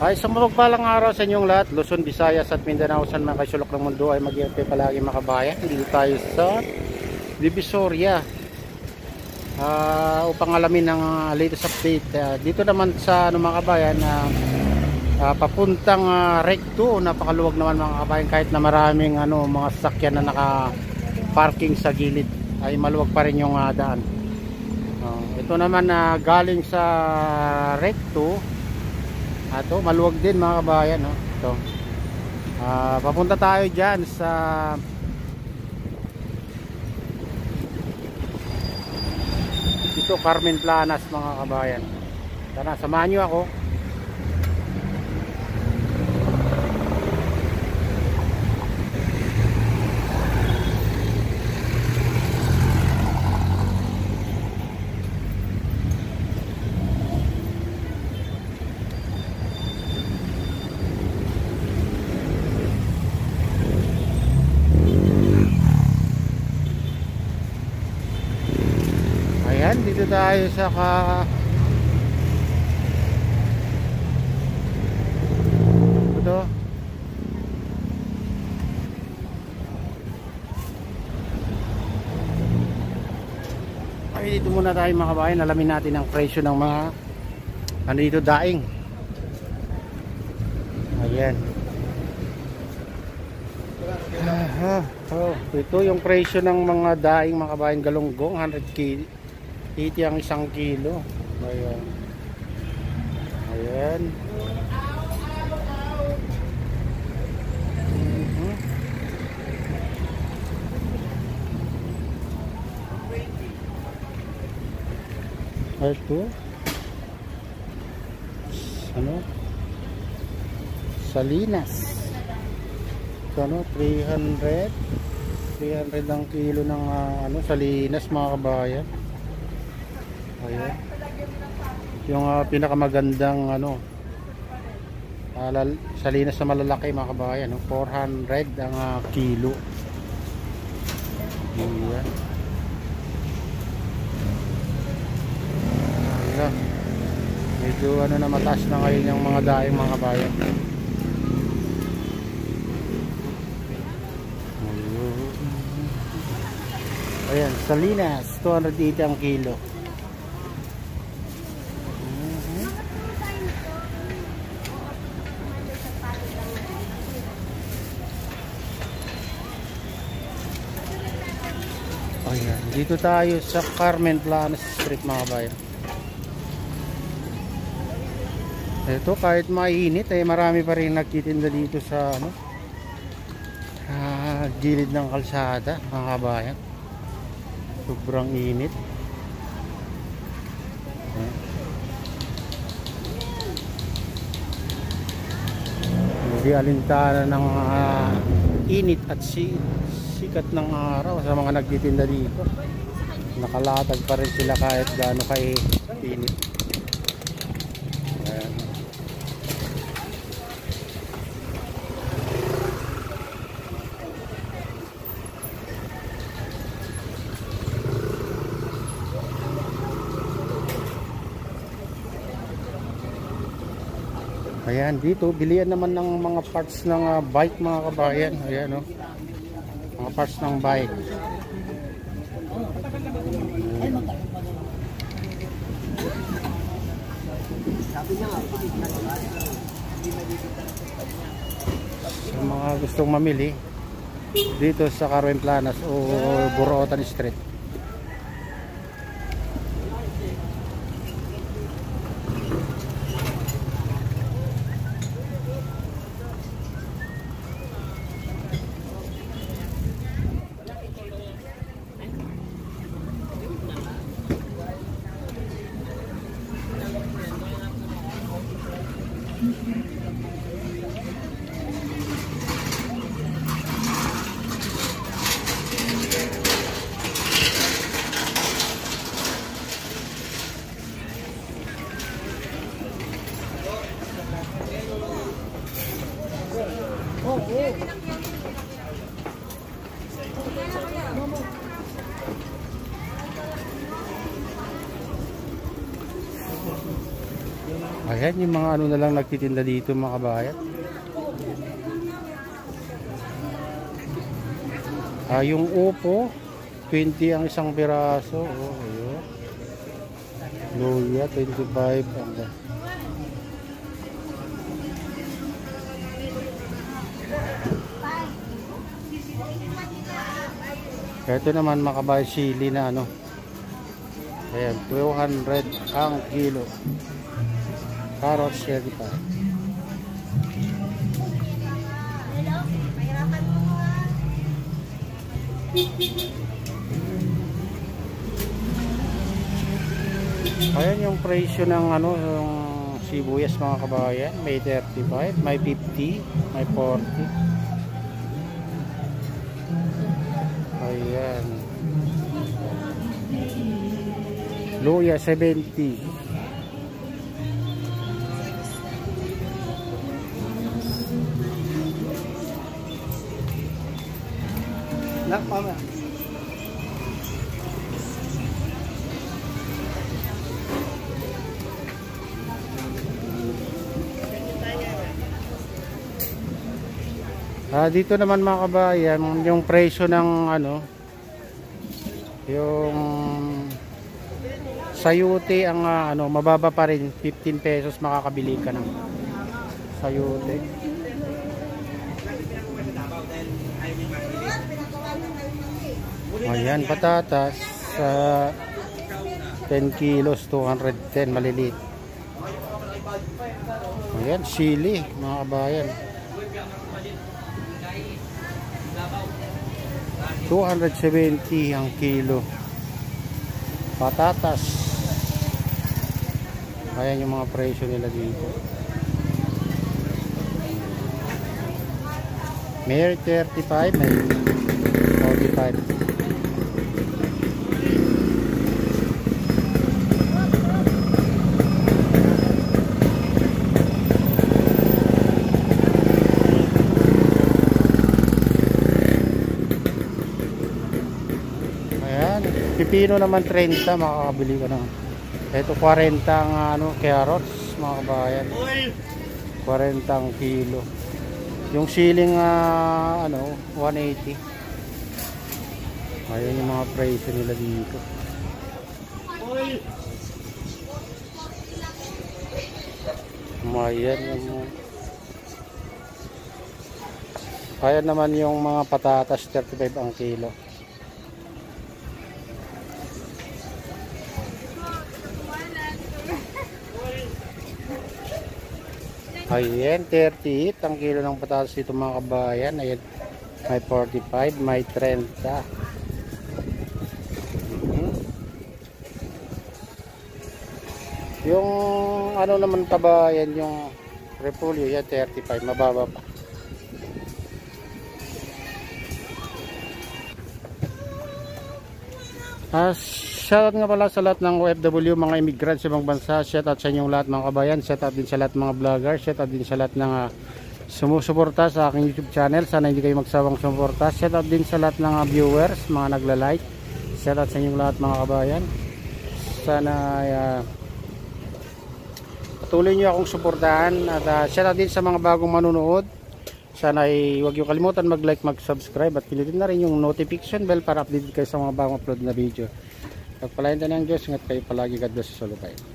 Ay, isang mapagpalang araw sa inyong lahat, Luzon, Visayas at Mindanao, saan man kayo sulok ng mundo ay mag-iarte palagi mga kabayan. Dito tayo sa Divisoria upang alamin ang latest update. Dito naman sa mga kabayan, papuntang Recto, napakaluwag naman mga kabayan, kahit na maraming mga sasakyan na naka-parking sa gilid, ay maluwag pa rin yung daan. Ito naman galing sa Recto. Ito, maluwag din mga kabayan, no? Ito. Papunta tayo diyan sa ito, Carmen Planas mga kabayan. Tara, samahan niyo ako. Dito tayo sa ito. Ay, dito muna tayo mga kabayan, alamin natin ang presyo ng mga dito daing. Ayan. Ito yung presyo ng mga daing mga kabayan, galunggong 100 80 ang 1 kilo. Ayan. Ayan. Ito. Salinas. Ito 300 ang kilo ng salinas mga kabayan. Ayan. Yung pinakamagandang salinas na malalaki mga kabayan, 400 ang kilo. Ayan. Ayan. Medyo na mataas na ngayon yung mga daing mga kabayan. Ayan, salinas 280 ang kilo. Ayan, dito tayo sa Carmen Planas Street mga kabayan. Ito, kahit mainit ay marami pa rin nagtitinda dito sa gilid ng kalsada mga kabayan. Sobrang init. Hindi alintana ng init at sikat ng araw sa mga nagtitinda dito. Nakalatag pa rin sila kahit gaano kainit. Ayan, dito bilihan naman ng mga parts ng bike mga kabayan. Ayan, mga parts ng bike. Sa mga gustong mamili dito sa Carmen Planas o Burootan Street. Ayan yung mga ano na lang nagtitinda dito mga kabayan. Yung upo 20 ang isang piraso. Oh, ayun. Luya 25 ang ito naman makabay sili na ano. Ayan, 200 ang kilo. Carrots 35. Ayan yung presyo ng ano, yung sibuyas mga kabayan. May 35, may 50, may 40. Ayan. Luya 70. Nak mama. Dito naman mga kabayan, yung presyo ng ano, yung sayote ang ano, mababa pa rin, 15 pesos makakabili ka ng sayote. Ayan, patatas sa 10 kilos, 210, maliliit. Ayan, sili mga kabayan. 270 ang kilo. Patatas. Ayan yung mga presyo nila dito. May 35, may 45. Pipino naman 30, makakabili ka ng ito 40 ang ano, carrots mga kabayan, 40 ang kilo. Yung siling ano 180. Ayan yung mga presyo nila dito. Ayan naman yung mga patatas 35 ang kilo. Ayan, 38 ang kilo ng patatas dito mga kabayan. Ayan, may 45, may 30. Yung ano naman kabayan, yung repolyo, yan 35, mababa pa. Shoutout nga pala sa lahat ng OFW, mga immigrants sa ibang bansa. Shoutout sa inyong lahat mga kabayan. Shoutout din sa lahat mga vlogger. Shoutout din sa lahat ng sumusuporta sa aking YouTube channel. Sana hindi kayo magsawang sumuporta. Shoutout din sa lahat ng viewers, mga nagla-like. Shoutout sa inyong lahat mga kabayan. Sana patuloy nyo akong suportahan. At shoutout din sa mga bagong manunood. Sana ay huwag nyo kalimutan mag-like, mag-subscribe at pilitin na rin yung notification bell para update kayo sa mga bagong upload na video. Pagpalain tayo ng Diyos, ingat kayo palagi. God bless you, Solopay.